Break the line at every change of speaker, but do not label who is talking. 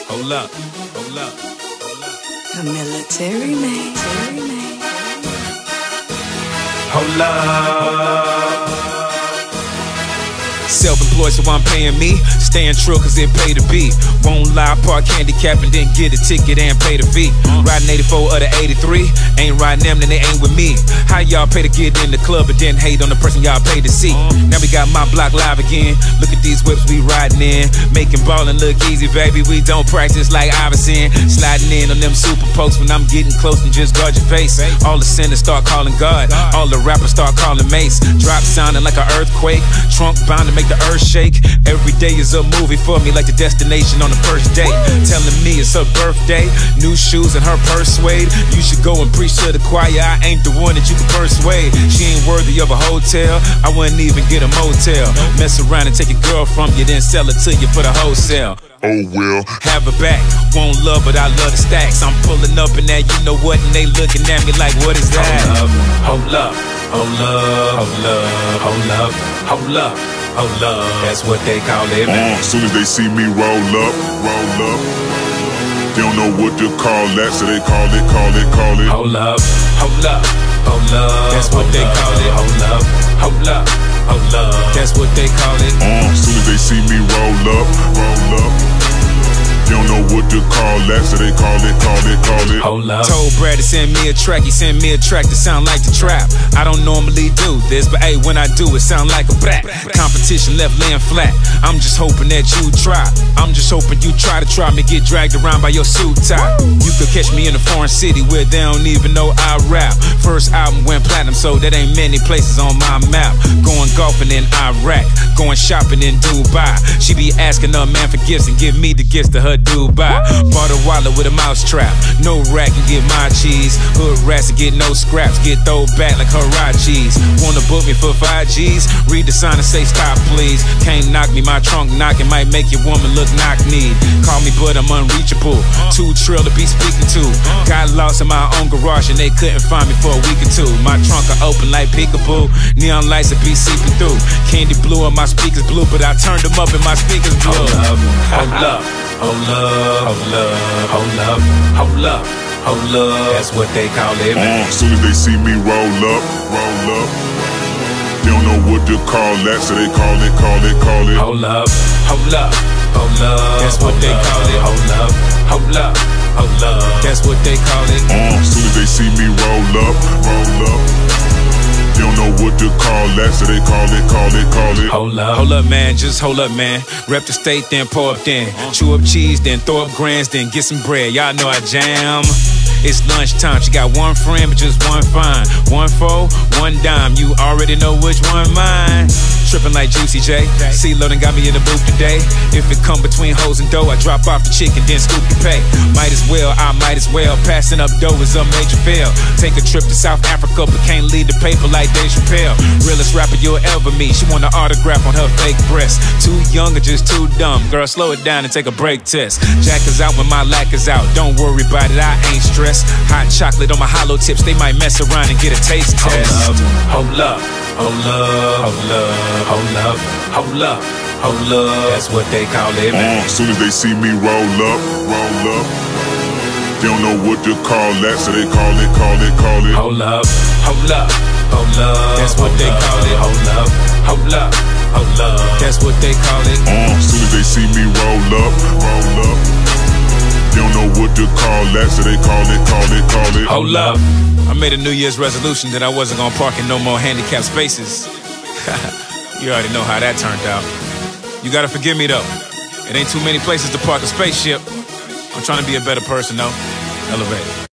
Hold up, hold up, hold up.
The military man.
Hold up. Self-employed, so I'm paying me. Staying true, cause it pay to be. Won't lie, park handicap and then get a ticket and pay the fee. Riding 84 of the 83. Ain't riding them, then they ain't with me. How y'all pay to get in the club but then hate on the person y'all pay to see? Now we got my block live again. Look at these whips we riding in. Making ballin' look easy, baby. We don't practice like Iverson. Sliding in on them super pokes when I'm getting close and just guard your face. All the sinners start calling God. All the rappers start calling Mace. Drop sounding like an earthquake. Trunk bound to make the earth shake. Every day is a movie for me, like the destination on the first date. Telling me it's her birthday, new shoes and her purse suede. You should go and preach to the choir. I ain't the one that you can persuade. She ain't worthy of a hotel. I wouldn't even get a motel. Mess around and take a girl from you, then sell it to you for the wholesale.
Oh well,
have her back, won't love but I love the stacks. I'm pulling up and that you know what, and they looking at me like what is that? Hold up, hold up, hold up, hold up, hold up, hold up. That's what they call it.
As soon as they see me roll up, they don't know what to call that, so they call it.
Hold up, hold up, hold up. That's what they call it. Hold up, hold up, hold up. That's what they call it.
As soon as they see me roll up, they don't know what to call that, so they call it.
Hold up. Told Brad to send me a track, he sent me a track that sound like the trap. I don't normally do this, but hey, when I do it sound like a brat. Competition left laying flat. I'm just hoping that you try. I'm just hoping you try me, get dragged around by your suit tie. You could catch me in a foreign city where they don't even know I rap. First album went platinum, so that ain't many places on my map. Going golfing in Iraq, going shopping in Dubai. She be asking her man for gifts and give me the gifts to her Dubai. Bought a wallet with a mouse trap. No rat can get my cheese. Hood rats to get no scraps. Get thrown back like Harachis. Wanna book me for 5 G's? Read the sign and say stop please. Can't knock me, my trunk knocking might make your woman look knock-kneed. Call me but I'm unreachable. Too trill to be speaking to. Got lost in my own garage and they couldn't find me for a week or two. My trunk are open like peekaboo. Neon lights will be seeping through. Candy blue and my speakers blue, but I turned them up and my speakers blue. Hold up, hold up, hold up, hold up, hold up, hold up. That's what they call it.
As soon as they see me roll up, they don't know what to call that, so they call it.
Hold up, hold up, hold up. That's what they call it. Hold up, hold up, hold up. That's what they call it.
As soon as they see me roll up, they don't know what to call that, so they call it.
Hold up, man, just hold up, man. Rep the state, then pour up, then chew up cheese, then throw up grands, then get some bread. Y'all know I jam. It's lunchtime, she got one friend, but just one fine. 1 4, 1 dime, you already know which one mine. Trippin' like Juicy J. C-Lo done got me in the booth today. If it come between hoes and dough, I drop off the chicken, then scoop the pay. Might as well. Passing up dough is a major fail. Take a trip to South Africa, but can't leave the paper like Dave Chappelle. Realest rapper you'll ever meet. She want an autograph on her fake breast. Too young or just too dumb. Girl, slow it down and take a break test. Jack is out when my lack is out. Don't worry about it, I ain't stressed. Hot chocolate on my hollow tips, they might mess around and get a taste test. Hold up, hold up, hold up, hold up, hold up, hold up. That's what they call it.
As soon as they see me roll up, they don't know what to call that, so they call it.
Hold up, hold up, hold up. That's what they call it. Hold up, hold up, hold up. That's what they call it.
As soon as they see me roll up, they don't know what to call that, so they call it.
Hold up. I made a New Year's resolution that I wasn't gonna park in no more handicapped spaces. You already know how that turned out. You gotta forgive me though. It ain't too many places to park a spaceship. I'm trying to be a better person though. Elevate.